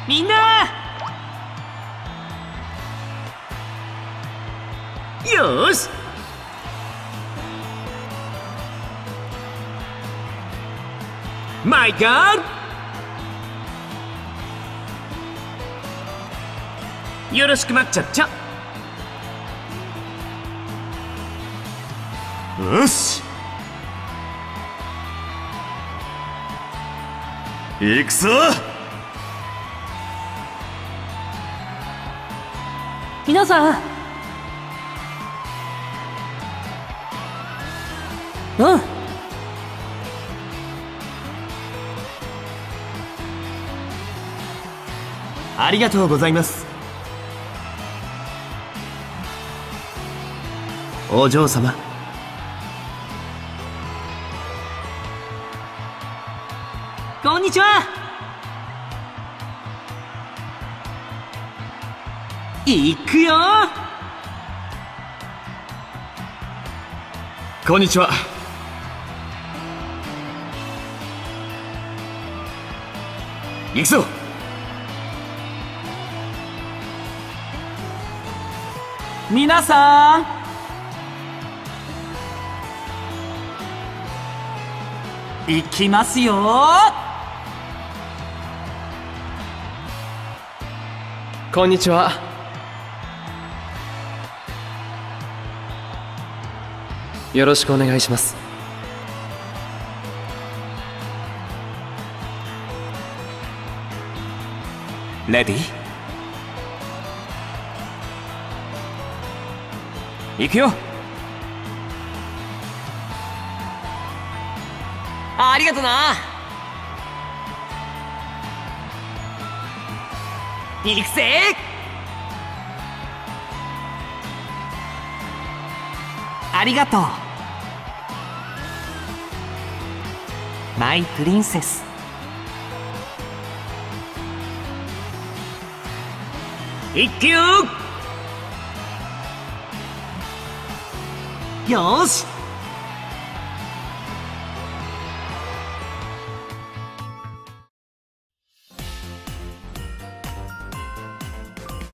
みんな。よーし。マイガーよろしくまっちゃっちゃ。 よし、行くぞ。 皆さん。うん。 ありがとうございます。お嬢様。 こんにちは。行くよ。 こんにちは。行くぞ。 皆さん。行きますよ。 こんにちは。よろしくお願いします。 レディー行くよ。 ありがとな。行くぜ。ありがとうマイプリンセス。行くよ。よーし。